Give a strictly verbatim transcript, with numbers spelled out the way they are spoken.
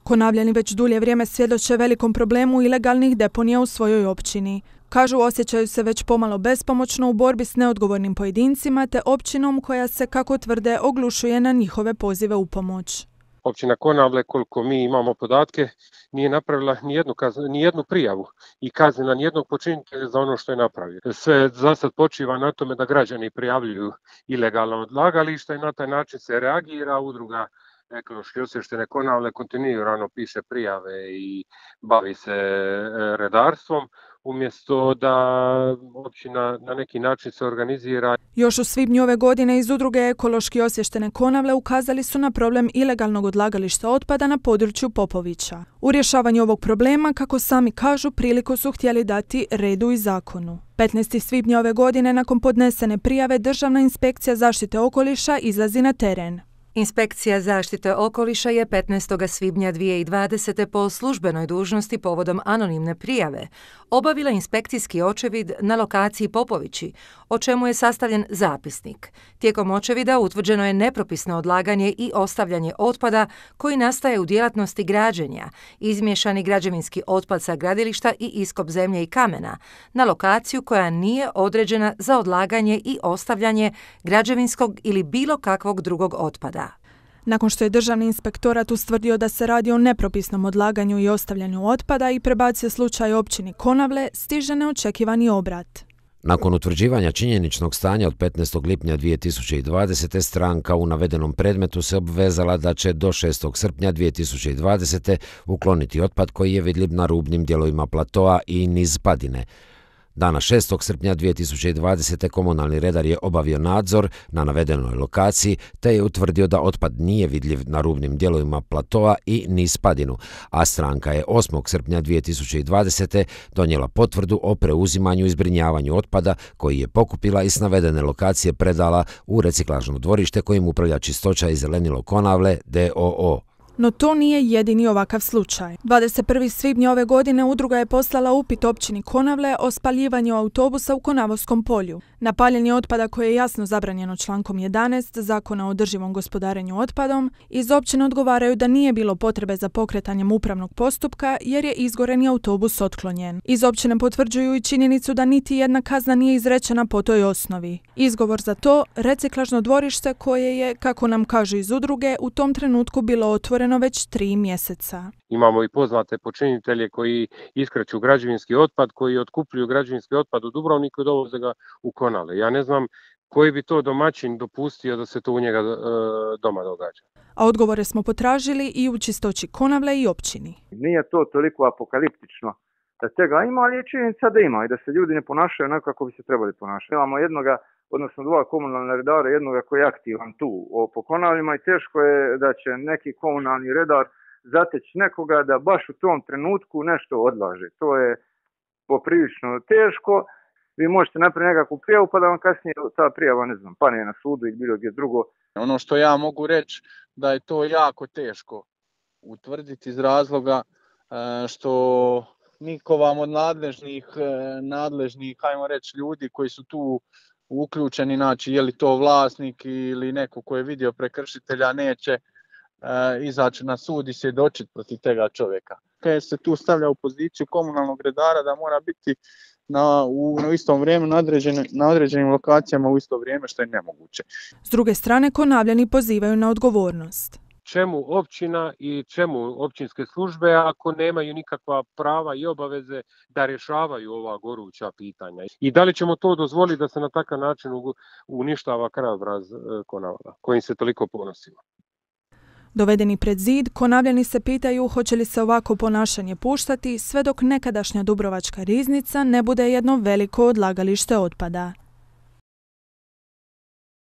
Konavljani već dulje vrijeme svjedoče velikom problemu ilegalnih deponija u svojoj općini. Kažu, osjećaju se već pomalo bespomoćno u borbi s neodgovornim pojedincima te općinom koja se, kako tvrde, oglušuje na njihove pozive u pomoć. Općina Konavle, koliko mi imamo podatke, nije napravila ni jednu, ni jednu prijavu i kaznila ni jednog počinitelja za ono što je napravio. Sve za sad počiva na tome da građani prijavljuju ilegalno odlagalište i na taj način se reagira. Udruga Ekološki osviještene Konavle kontinuirano piše prijave i bavi se redarstvom, umjesto da općina na neki način se organizira. Još u svibnju ove godine iz Udruge Ekološki osviještene Konavle ukazali su na problem ilegalnog odlagališta otpada na području Popovića. U rješavanju ovog problema, kako sami kažu, priliku su htjeli dati redu i zakonu. petnaestog svibnja ove godine, nakon podnesene prijave, Državna inspekcija zaštite okoliša izlazi na teren. Inspekcija zaštite okoliša je petnaestog svibnja dvije tisuće dvadesete po službenoj dužnosti povodom anonimne prijave obavila inspekcijski očevid na lokaciji Popovići, o čemu je sastavljen zapisnik. Tijekom očevida utvrđeno je nepropisno odlaganje i ostavljanje otpada koji nastaje u djelatnosti građenja, izmiješani građevinski otpad sa gradilišta i iskop zemlje i kamena na lokaciju koja nije određena za odlaganje i ostavljanje građevinskog ili bilo kakvog drugog otpada. Nakon što je Državni inspektorat ustvrdio da se radi o nepropisnom odlaganju i ostavljanju otpada i prebacio slučaj općini Konavle, stiže neočekivani obrat. Nakon utvrđivanja činjeničnog stanja od petnaestog lipnja dvije tisuće dvadesete. stranka u navedenom predmetu se obvezala da će do šestog srpnja dvije tisuće dvadesete. ukloniti otpad koji je vidljiv na rubnim dijelovima platoa i niz padine. Dana šestog srpnja dvije tisuće dvadesete. komunalni redar je obavio nadzor na navedenoj lokaciji te je utvrdio da otpad nije vidljiv na rubnim dijelovima platoa i niz padinu, a stranka je osmog srpnja dvije tisuće dvadesete. donijela potvrdu o preuzimanju i zbrinjavanju otpada koji je pokupila i s navedene lokacije predala u reciklažno dvorište kojim upravlja Čistoća i zelenilo Konavle d o o. No to nije jedini ovakav slučaj. dvadeset prvog svibnja ove godine udruga je poslala upit općini Konavle o spaljivanju autobusa u Konavoskom polju. Na paljenje otpada koje je jasno zabranjeno člankom jedanaest Zakona o održivom gospodarenju otpadom, iz općine odgovaraju da nije bilo potrebe za pokretanjem upravnog postupka jer je izgoreni autobus otklonjen. Iz općine potvrđuju i činjenicu da niti jedna kazna nije izrečena po toj osnovi. Izgovor za to, reciklažno dvorište koje je, kako nam kažu iz udruge, u tom trenutku bilo otvoreno već tri mjeseca. Imamo i poznate počinitelje koji iskreću građevinski otpad, koji otkupljuju građevinski otpad u Dubrovniku i dovoze ga u Konavle. Ja ne znam koji bi to domaćin dopustio da se to u njega e, doma događa. A odgovore smo potražili i u Čistoći Konavle i općini. Nije to toliko apokaliptično da tega ima, ali je činjenica da ima i da se ljudi ne ponašaju onako kako bi se trebali ponašati. Imamo jednoga, odnosno dva komunalna redara, jednoga koji je aktivan tu po Konavljima i teško je da će neki komunalni redar zateći nekoga da baš u tom trenutku nešto odlaže. To je poprilično teško. Vi možete napraviti nekakvu prijavu pa da vam kasnije ta prijava, ne znam, pane na sudu ili bilo gdje drugo. Ono što ja mogu reći da je to jako teško utvrditi iz razloga što niko vam od nadležnih, nadležnih, hajmo reći, ljudi koji su tu uključeni, znači je li to vlasnik ili neko ko je vidio prekršitelja, neće e, izaći na sud i svjedočiti protiv tega čovjeka. Kad se tu stavlja u poziciju komunalnog redara da mora biti na, u, u istom vrijeme na, određene, na određenim lokacijama u isto vrijeme, što je nemoguće. S druge strane, Konavljani pozivaju na odgovornost. Čemu općina i čemu općinske službe ako nemaju nikakva prava i obaveze da rješavaju ova goruća pitanja? I da li ćemo to dozvoliti da se na takav način uništava krajobraz Konavla, kojim se toliko ponosimo? Dovedeni pred zid, Konavljani se pitaju hoće li se ovako ponašanje puštati sve dok nekadašnja Dubrovačka riznica ne bude jedno veliko odlagalište otpada.